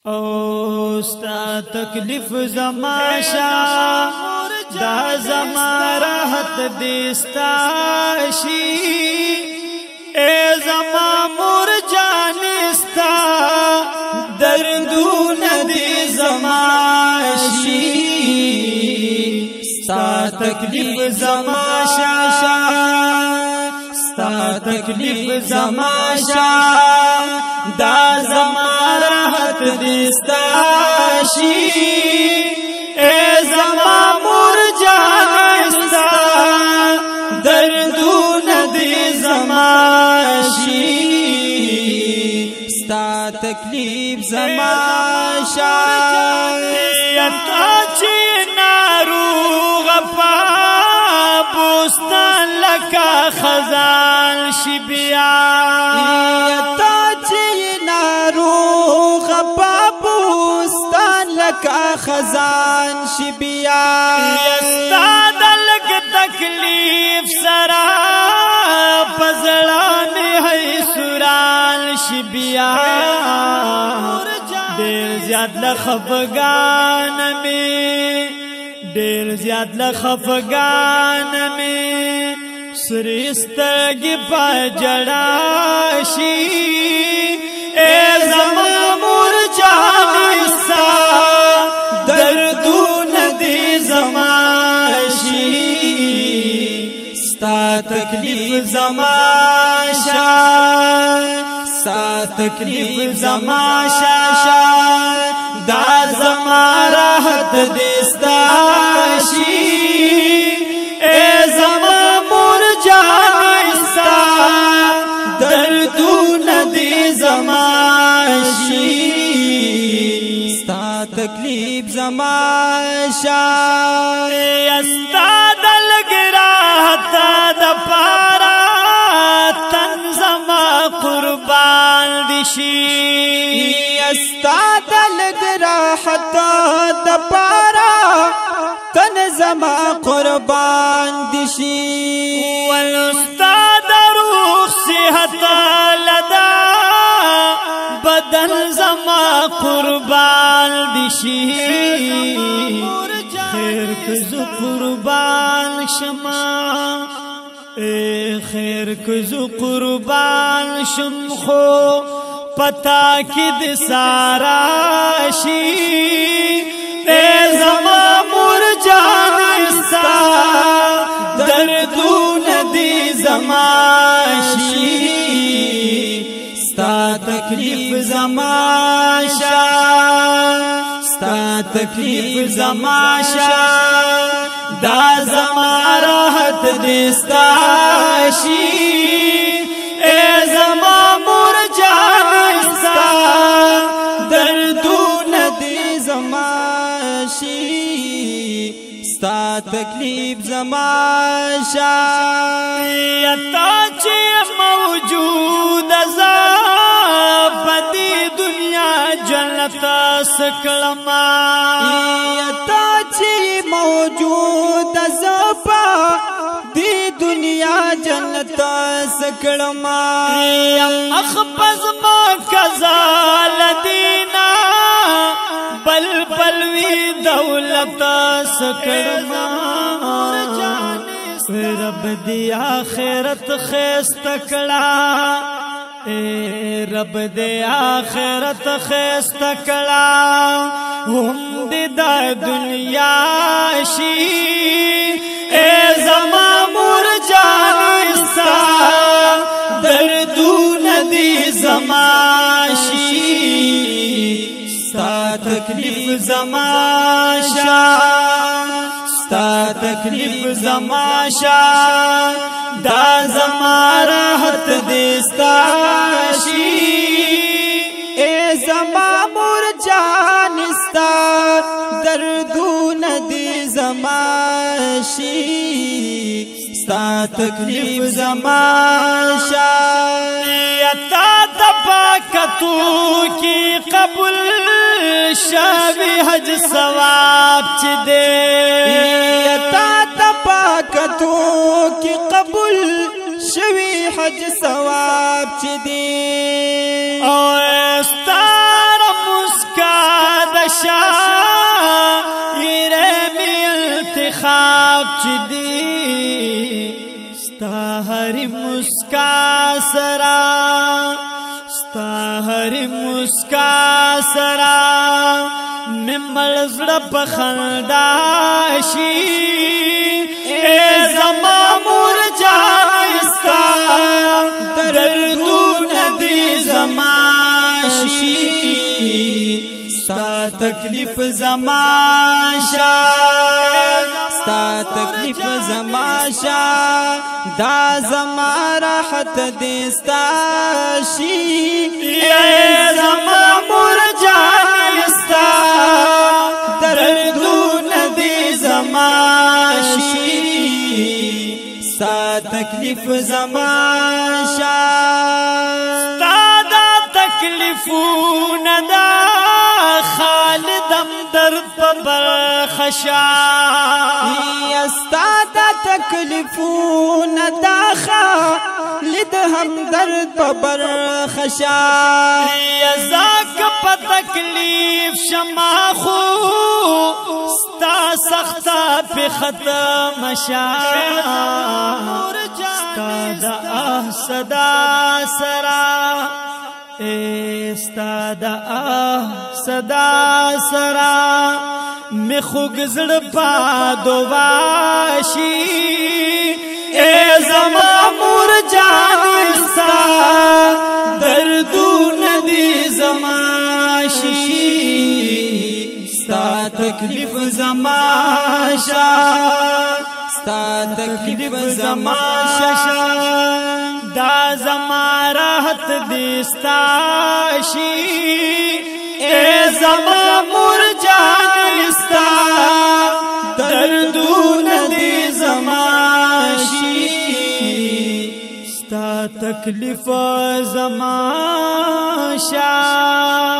او ستا تکلیف زماشا دا زما راحت دستاشی اے زما مور جانستا دردون دی زماشی ستا تکلیف زماشا ستا تکلیف زماشا دا زما راحت دستاشی اے زما مور جانستا دردون دی زماشی ستا تکلیف زماشا یتا چی ناروغ پا بوستان لکا خزان شبیا یتا چی ناروغ پا بوستان لکا خزان شبیا یستا دلگ تکلیف سرا پزڑان ہے سران شبیا دیر زیاد لخفگان میں دیر زیاد لخفگان میں سرستگی پا جڑاشی اے زما مور جانستا دردون دی زماشی ستا تکلیف زماشا ستا تکلیف زماشا دا زما راحت دستاشی اے زما مور جانستا دردون دی زماشی ستا تکلیف زماشا یستا دلگ راحت دا پارا تن زما قربان دشی یستا دلگ راحت دا پارا تن زما قربان دشی والاستاد روح صحت لدا بدن زما قربان دشی خیر کزو قربان شما اے خیر کزو قربان شم خو پتا کد ساراشی اے زما مور جانستا دردون دی زماشی ستا تکلیف زماشا ستا تکلیف زماشا دا زما راحت دستاشی اے زما مور جانستا دردون دی زماشی ستا تکلیف زماشا یتا چی موجود ازا بدی دنیا جنت سکلما یتا چی موجود ازا دی دنیا جنت سکلما اخپز ما کزال دینا بل بلوی دولت سکڑما رب دی آخرت خیست کڑا اے رب دی آخرت خیست کڑا ہم دی دا دنیا شی اے زما مور جانستا دردون دی زماشی ستا تکلیف زماشا ستا تکلیف زماشا دا زما راحت دستاشی اے زما مور جانستا دردون دی زماشی ستا تکلیف زماشا یتا دپاکتو کی قبول شاوی حج ثواب چی دے یتا دپاکتو کی قبول شوی حج ثواب چی دے او استار مسکا خواب چې دی ستا هر مسکا سرا ستا هر مسکا سرا ممل زړه په خندا شي اے زما مور جان ستا دردونه دې زما شي ستا تکلیف زما شا ستا تکلیف زما شا دا زما راحت دې ستا شي اے زما مور جان ستا دردونه دې زما شي ستا تکلیف زما شا ستا دا تکلیفونه دا خالدم درد په برخشا یستا دا تکلیفونه دا خالد هم درد په برخشا یزاک په تکلیف شما خو ستا سختا په ختم شا ستا دا صدا سرا ستا دا صدا سرا می خوږ زړه پادو واشي اے زما مور جان ستا دردونه دې زما شي ستا تکلیف زما شا ستا تکلیف زما شا دا زما راحت دستا شي اے زما مور جان ستا دردونه دې زما شي ستا تکلیف زما شا